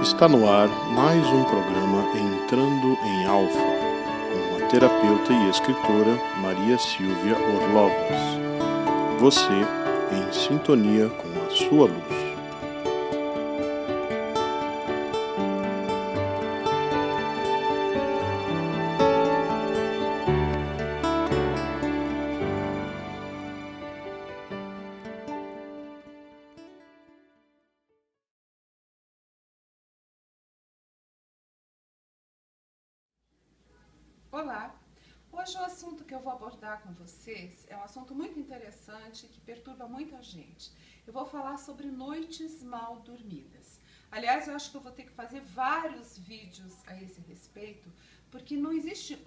Está no ar mais um programa Entrando em Alfa, com a terapeuta e escritora Maria Silvia Orlovas. Você em sintonia com a sua luz. Olá! Hoje o assunto que eu vou abordar com vocês é um assunto muito interessante que perturba muita gente. Eu vou falar sobre noites mal dormidas. Aliás, eu acho que eu vou ter que fazer vários vídeos a esse respeito, porque não existe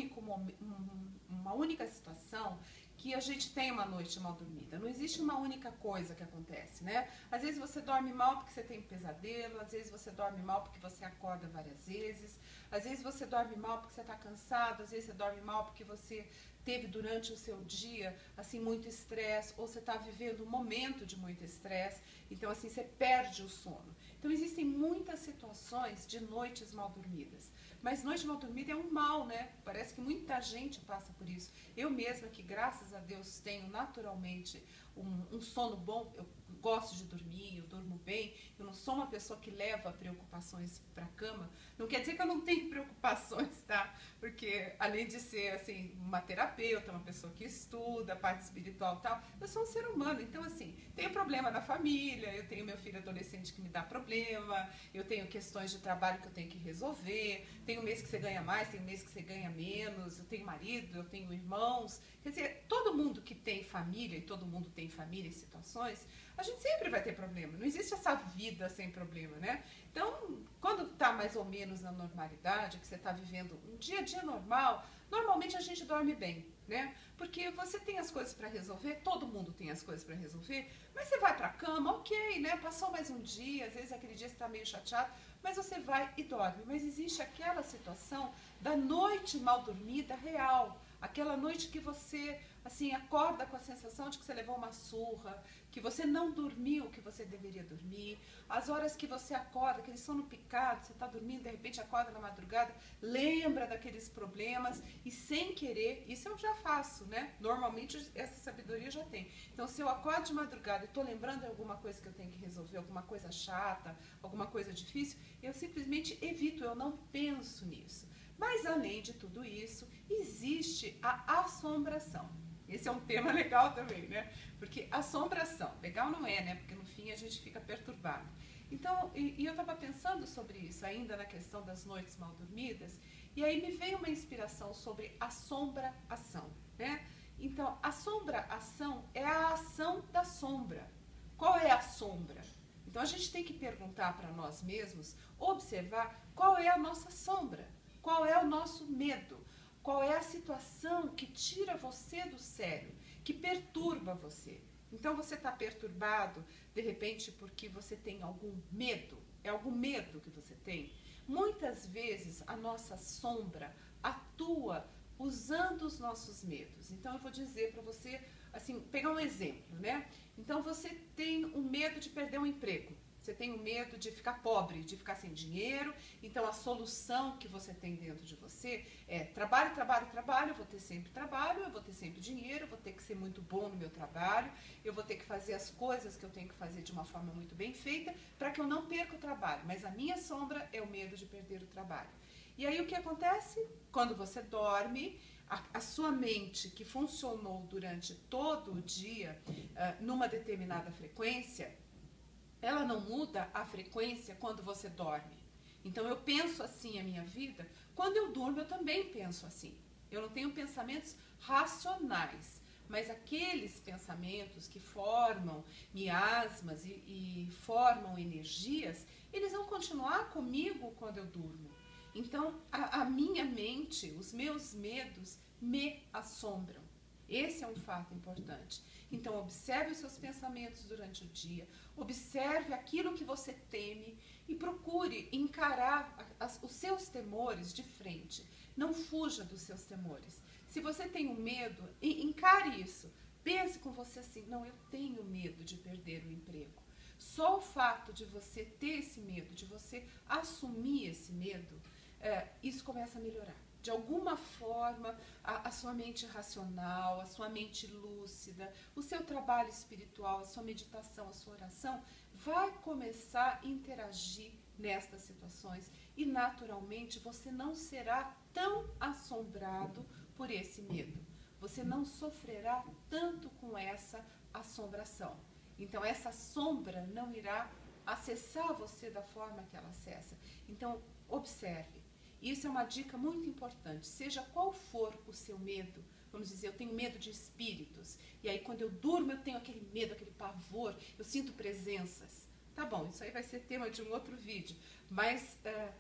uma única situação que a gente tem uma noite mal dormida. Não existe uma única coisa que acontece, né? Às vezes você dorme mal porque você tem pesadelo, às vezes você dorme mal porque você acorda várias vezes, às vezes você dorme mal porque você está cansado, às vezes você dorme mal porque você teve durante o seu dia, assim, muito estresse, ou você está vivendo um momento de muito estresse, então, assim, você perde o sono. Então, existem muitas situações de noites mal dormidas. Mas noite mal dormida é um mal, né? Parece que muita gente passa por isso. Eu mesma, que graças a Deus tenho naturalmente um sono bom, eu gosto de dormir, eu durmo bem, eu não sou uma pessoa que leva preocupações para a cama. Não quer dizer que eu não tenho preocupações, tá? Porque além de ser, assim, uma terapeuta, uma pessoa que estuda a parte espiritual e tal, eu sou um ser humano. Então, assim, tenho problema na família, eu tenho meu filho adolescente que me dá problema, eu tenho questões de trabalho que eu tenho que resolver, tem um mês que você ganha mais, tem um mês que você ganha menos, eu tenho marido, eu tenho irmãos. Quer dizer, todo mundo que tem família, e todo mundo tem família e situações, a gente sempre vai ter problema. Não existe essa vida sem problema, né? Então, quando está mais ou menos na normalidade, que você está vivendo um dia a dia normal, normalmente a gente dorme bem, né? Porque você tem as coisas para resolver, todo mundo tem as coisas para resolver, mas você vai para a cama, ok, né? Passou mais um dia, às vezes aquele dia você está meio chateado, mas você vai e dorme. Mas existe aquela situação da noite mal dormida real, aquela noite que você, assim, acorda com a sensação de que você levou uma surra, que você não dormiu o que você deveria dormir, as horas que você acorda, aquele sono picado, você está dormindo, de repente acorda na madrugada, lembra daqueles problemas e sem querer, isso eu já faço, né? Normalmente essa sabedoria eu já tenho. Então, se eu acordo de madrugada e estou lembrando de alguma coisa que eu tenho que resolver, alguma coisa chata, alguma coisa difícil, eu simplesmente evito, eu não penso nisso. Mas, além de tudo isso, existe a assombração. Esse é um tema legal também, né? Porque assombração, legal não é, né? Porque no fim a gente fica perturbado. Então, e eu estava pensando sobre isso ainda na questão das noites mal dormidas, e aí me veio uma inspiração sobre assombração, né? Então, assombração é a ação da sombra. Qual é a sombra? Então, a gente tem que perguntar para nós mesmos, observar qual é a nossa sombra, qual é o nosso medo, qual é a situação que tira você do sério, que perturba você. Então você está perturbado, de repente, porque você tem algum medo. É algum medo que você tem? Muitas vezes a nossa sombra atua usando os nossos medos. Então eu vou dizer para você, assim, pegar um exemplo, né? Então você tem o medo de perder um emprego. Você tem o medo de ficar pobre, de ficar sem dinheiro. Então a solução que você tem dentro de você é trabalho, trabalho, trabalho, eu vou ter sempre trabalho, eu vou ter sempre dinheiro, eu vou ter que ser muito bom no meu trabalho, eu vou ter que fazer as coisas que eu tenho que fazer de uma forma muito bem feita para que eu não perca o trabalho. Mas a minha sombra é o medo de perder o trabalho. E aí o que acontece? Quando você dorme, a sua mente que funcionou durante todo o dia numa determinada frequência, ela não muda a frequência quando você dorme. Então eu penso assim a minha vida, quando eu durmo eu também penso assim. Eu não tenho pensamentos racionais, mas aqueles pensamentos que formam miasmas e formam energias, eles vão continuar comigo quando eu durmo. Então a minha mente, os meus medos me assombram. Esse é um fato importante. Então, observe os seus pensamentos durante o dia, observe aquilo que você teme e procure encarar os seus temores de frente. Não fuja dos seus temores. Se você tem um medo, encare isso. Pense com você assim, não, eu tenho medo de perder o emprego. Só o fato de você ter esse medo, de você assumir esse medo, isso começa a melhorar. De alguma forma, a sua mente racional, a sua mente lúcida, o seu trabalho espiritual, a sua meditação, a sua oração, vai começar a interagir nestas situações e, naturalmente, você não será tão assombrado por esse medo. Você não sofrerá tanto com essa assombração. Então, essa sombra não irá acessar você da forma que ela acessa. Então, observe. Isso é uma dica muito importante. Seja qual for o seu medo, vamos dizer, eu tenho medo de espíritos, e aí quando eu durmo eu tenho aquele medo, aquele pavor, eu sinto presenças. Tá bom, isso aí vai ser tema de um outro vídeo, mas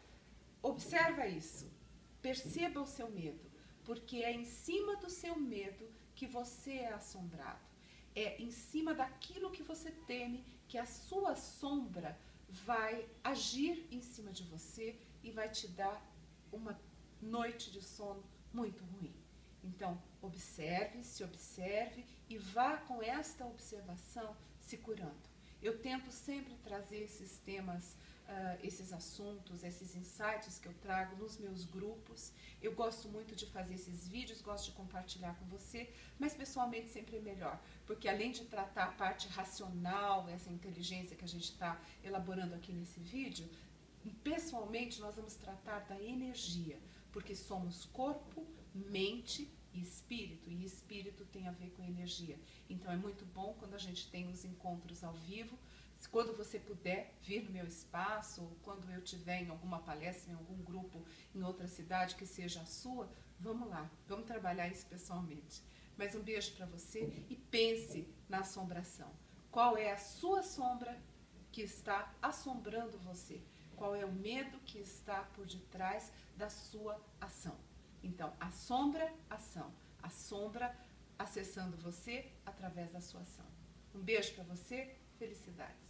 observa isso. Perceba o seu medo, porque é em cima do seu medo que você é assombrado. É em cima daquilo que você teme que a sua sombra vai agir em cima de você e vai te dar uma noite de sono muito ruim. Então, observe, se observe e vá com esta observação se curando. Eu tento sempre trazer esses temas, esses assuntos, esses insights que eu trago nos meus grupos. Eu gosto muito de fazer esses vídeos, gosto de compartilhar com você, mas pessoalmente sempre é melhor, porque além de tratar a parte racional, essa inteligência que a gente está elaborando aqui nesse vídeo, pessoalmente nós vamos tratar da energia, porque somos corpo, mente e espírito tem a ver com energia. Então é muito bom quando a gente tem os encontros ao vivo. Quando você puder vir no meu espaço, ou quando eu estiver em alguma palestra, em algum grupo, em outra cidade que seja a sua, vamos lá, vamos trabalhar isso pessoalmente. Mas um beijo para você e pense na assombração. Qual é a sua sombra que está assombrando você? Qual é o medo que está por detrás da sua ação? Então, assombra, ação. Assombra acessando você através da sua ação. Um beijo para você, felicidades.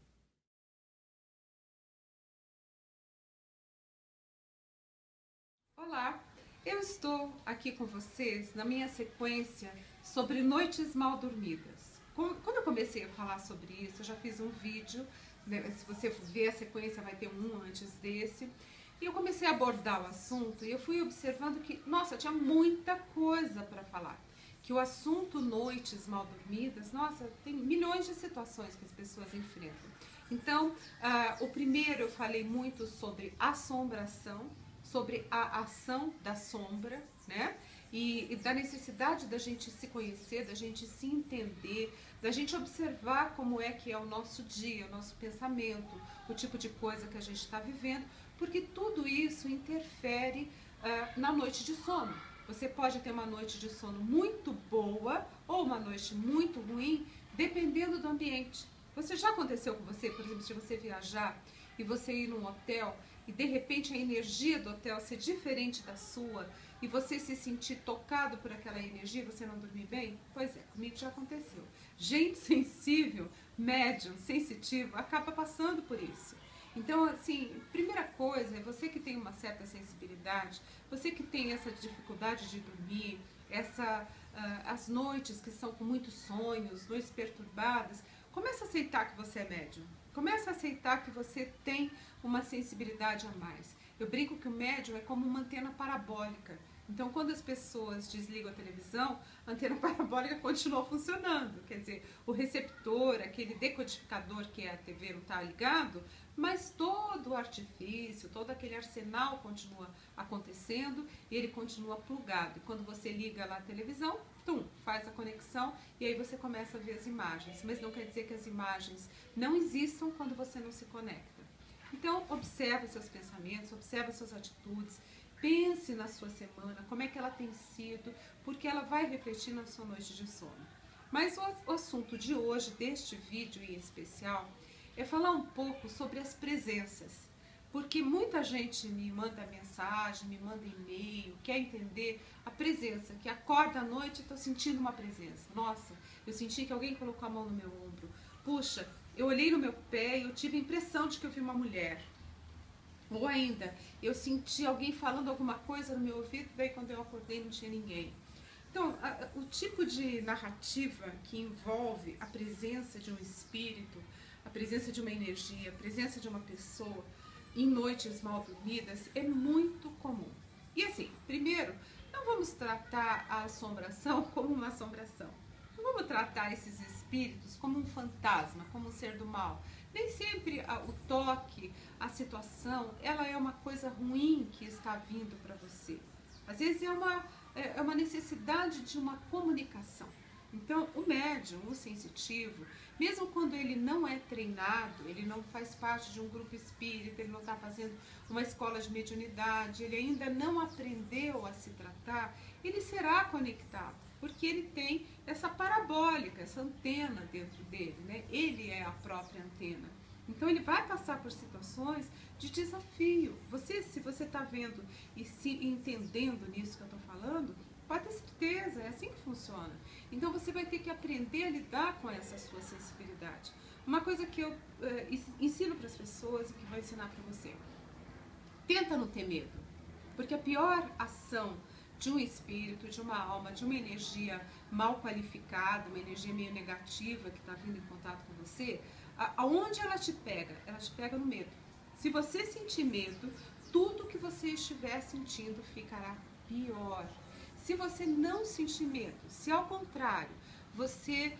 Olá, eu estou aqui com vocês na minha sequência sobre noites mal dormidas. Quando eu comecei a falar sobre isso, eu já fiz um vídeo, né? Se você ver a sequência vai ter um antes desse, e eu comecei a abordar o assunto e eu fui observando que, nossa, tinha muita coisa para falar. Que o assunto noites mal dormidas, nossa, tem milhões de situações que as pessoas enfrentam. Então, o primeiro eu falei muito sobre assombração, sobre a ação da sombra, né? E da necessidade da gente se conhecer, da gente se entender, da gente observar como é que é o nosso dia, o nosso pensamento, o tipo de coisa que a gente está vivendo, porque tudo isso interfere na noite de sono. Você pode ter uma noite de sono muito boa ou uma noite muito ruim, dependendo do ambiente. Já aconteceu com você, por exemplo, se você viajar e você ir num hotel e de repente a energia do hotel ser diferente da sua e você se sentir tocado por aquela energia e você não dormir bem? Pois é, comigo já aconteceu. Gente sensível, médium, sensitivo, acaba passando por isso. Então, assim, primeira coisa é você que tem uma certa sensibilidade, você que tem essa dificuldade de dormir, as noites que são com muitos sonhos, noites perturbadas, começa a aceitar que você é médium. Começa a aceitar que você tem uma sensibilidade a mais. Eu brinco que o médium é como uma antena parabólica. Então, quando as pessoas desligam a televisão, a antena parabólica continua funcionando. Quer dizer, o receptor, aquele decodificador que é a TV não está ligado, mas todo o artifício, todo aquele arsenal continua acontecendo e ele continua plugado. E quando você liga lá a televisão, faz a conexão e aí você começa a ver as imagens. Mas não quer dizer que as imagens não existam quando você não se conecta. Então, observe seus pensamentos, observe suas atitudes, pense na sua semana, como é que ela tem sido, porque ela vai refletir na sua noite de sono. Mas o assunto de hoje, deste vídeo em especial, é falar um pouco sobre as presenças. Porque muita gente me manda mensagem, me manda e-mail, quer entender a presença, que acorda à noite e estou sentindo uma presença. Nossa, eu senti que alguém colocou a mão no meu ombro. Puxa, eu olhei no meu pé e eu tive a impressão de que eu vi uma mulher. Ou ainda, eu senti alguém falando alguma coisa no meu ouvido, daí quando eu acordei não tinha ninguém. Então, o tipo de narrativa que envolve a presença de um espírito, a presença de uma energia, a presença de uma pessoa em noites mal dormidas é muito comum. E assim, primeiro, não vamos tratar a assombração como uma assombração. Não vamos tratar esses espíritos como um fantasma, como um ser do mal. Nem sempre o toque, a situação, ela é uma coisa ruim que está vindo para você. Às vezes é uma necessidade de uma comunicação. Então, o médium, o sensitivo, mesmo quando ele não é treinado, ele não faz parte de um grupo espírita, ele não está fazendo uma escola de mediunidade, ele ainda não aprendeu a se tratar, ele será conectado, porque ele tem essa parabólica, essa antena dentro dele, né? Ele é a própria antena. Então, ele vai passar por situações de desafio. Se você está vendo e se entendendo nisso que eu estou falando, pode ter certeza, é assim que funciona. Então você vai ter que aprender a lidar com essa sua sensibilidade. Uma coisa que eu ensino para as pessoas e que vou ensinar para você: tenta não ter medo, porque a pior ação de um espírito, de uma alma, de uma energia mal qualificada, uma energia meio negativa que está vindo em contato com você, aonde ela te pega? Ela te pega no medo. Se você sentir medo, tudo que você estiver sentindo ficará pior. Se você não sentir medo, se ao contrário, você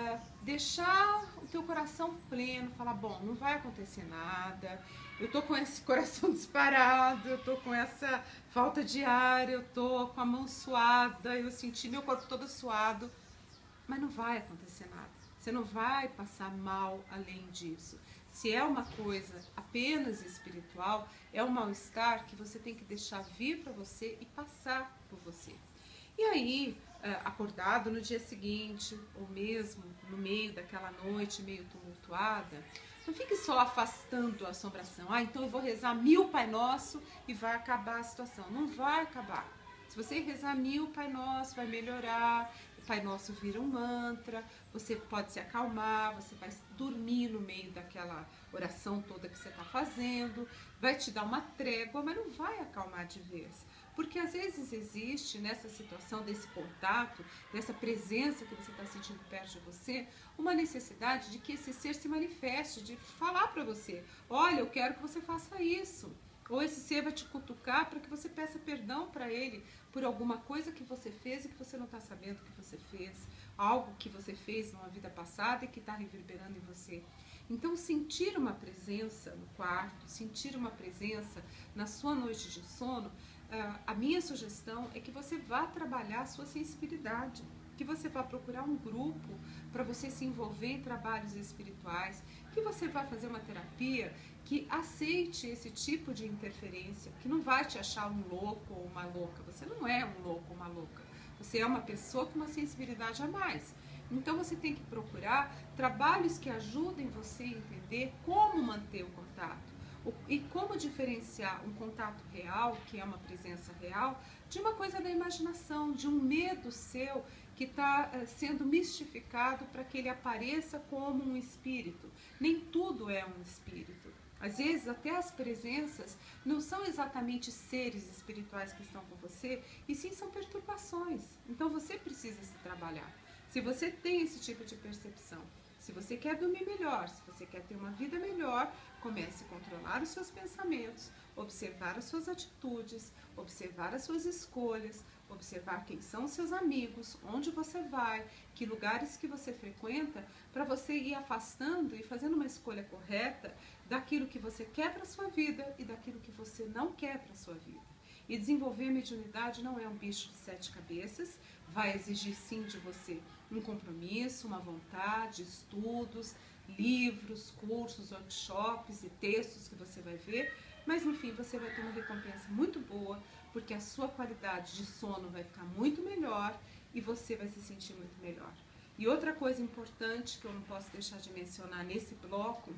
deixar o teu coração pleno, falar, bom, não vai acontecer nada, eu tô com esse coração disparado, eu tô com essa falta de ar, eu tô com a mão suada, eu senti meu corpo todo suado, mas não vai acontecer nada. Você não vai passar mal além disso. Se é uma coisa apenas espiritual, é um mal-estar que você tem que deixar vir para você e passar por você. E aí, acordado no dia seguinte, ou mesmo no meio daquela noite meio tumultuada, não fique só afastando a assombração. Então eu vou rezar 1000 Pai Nosso e vai acabar a situação. Não vai acabar. Se você rezar 1000 Pai Nosso, vai melhorar. O Pai Nosso vira um mantra, você pode se acalmar, você vai dormir no meio daquela oração toda que você está fazendo, vai te dar uma trégua, mas não vai acalmar de vez. Porque às vezes existe nessa situação desse contato, dessa presença que você está sentindo perto de você, uma necessidade de que esse ser se manifeste, de falar para você, olha, eu quero que você faça isso. Ou esse ser vai te cutucar para que você peça perdão para ele por alguma coisa que você fez e que você não está sabendo que você fez. Algo que você fez numa vida passada e que está reverberando em você. Então, sentir uma presença no quarto, sentir uma presença na sua noite de sono, a minha sugestão é que você vá trabalhar a sua sensibilidade, que você vá procurar um grupo para você se envolver em trabalhos espirituais, que você vá fazer uma terapia que aceite esse tipo de interferência, que não vai te achar um louco ou uma louca. Você não é um louco ou uma louca. Você é uma pessoa com uma sensibilidade a mais. Então você tem que procurar trabalhos que ajudem você a entender como manter o contato e como diferenciar um contato real, que é uma presença real, de uma coisa da imaginação, de um medo seu que está sendo mistificado para que ele apareça como um espírito. Nem tudo é um espírito. Às vezes até as presenças não são exatamente seres espirituais que estão com você, e sim são perturbações. Então você precisa se trabalhar. Se você tem esse tipo de percepção, se você quer dormir melhor, se você quer ter uma vida melhor, comece a controlar os seus pensamentos, observar as suas atitudes, observar as suas escolhas, observar quem são os seus amigos, onde você vai, que lugares que você frequenta, para você ir afastando e fazendo uma escolha correta daquilo que você quer para a sua vida e daquilo que você não quer para a sua vida. E desenvolver a mediunidade não é um bicho de 7 cabeças, vai exigir sim de você um compromisso, uma vontade, estudos, livros, cursos, workshops e textos que você vai ver, mas no fim você vai ter uma recompensa muito boa, porque a sua qualidade de sono vai ficar muito melhor e você vai se sentir muito melhor. E outra coisa importante que eu não posso deixar de mencionar nesse bloco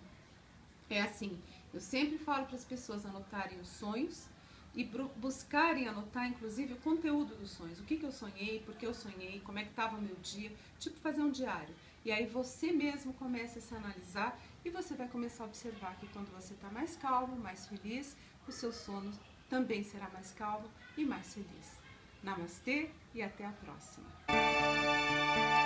é assim, eu sempre falo para as pessoas anotarem os sonhos e buscarem anotar, inclusive, o conteúdo dos sonhos. O que eu sonhei, por que eu sonhei, como é que estava o meu dia, tipo fazer um diário. E aí você mesmo começa a se analisar e você vai começar a observar que quando você está mais calmo, mais feliz, o seu sono também será mais calmo e mais feliz. Namastê e até a próxima.